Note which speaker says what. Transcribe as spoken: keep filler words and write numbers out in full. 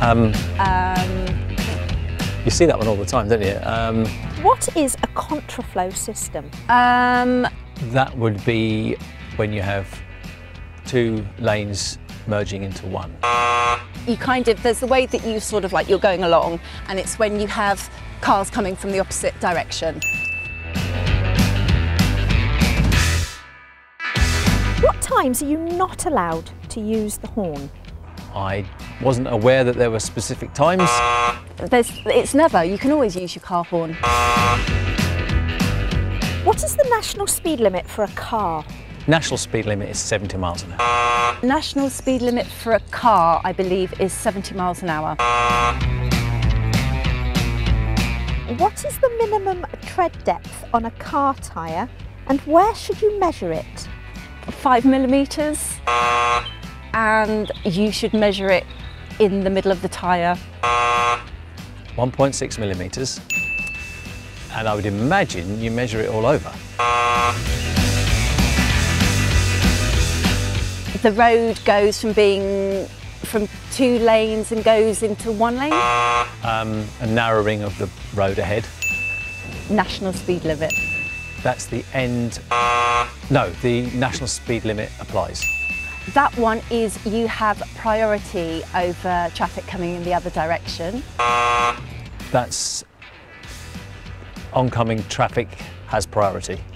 Speaker 1: Um,
Speaker 2: Um,
Speaker 1: you see that one all the time, don't you? Um,
Speaker 3: What is a contraflow system?
Speaker 2: um,
Speaker 1: that would be when you have two lanes merging into one.
Speaker 2: you kind of, there's the way that you sort of like, you're going along, and it's when you have cars coming from the opposite direction.
Speaker 3: What times are you not allowed to use the horn?
Speaker 1: I wasn't aware that there were specific times.
Speaker 2: There's, it's never, you can always use your car horn.
Speaker 3: What is the national speed limit for a car?
Speaker 1: National speed limit is seventy miles an hour.
Speaker 2: National speed limit for a car, I believe, is seventy miles an hour.
Speaker 3: What is the minimum tread depth on a car tyre, and where should you measure it?
Speaker 2: Five millimetres, and you should measure it in the middle of the tyre.
Speaker 1: one point six millimetres. And I would imagine you measure it all over.
Speaker 2: The road goes from being from two lanes and goes into one lane.
Speaker 1: Um, a narrowing of the road ahead.
Speaker 2: National speed limit.
Speaker 1: That's the end. No, the national speed limit applies.
Speaker 2: That one is you have priority over traffic coming in the other direction.
Speaker 1: That's oncoming traffic has priority.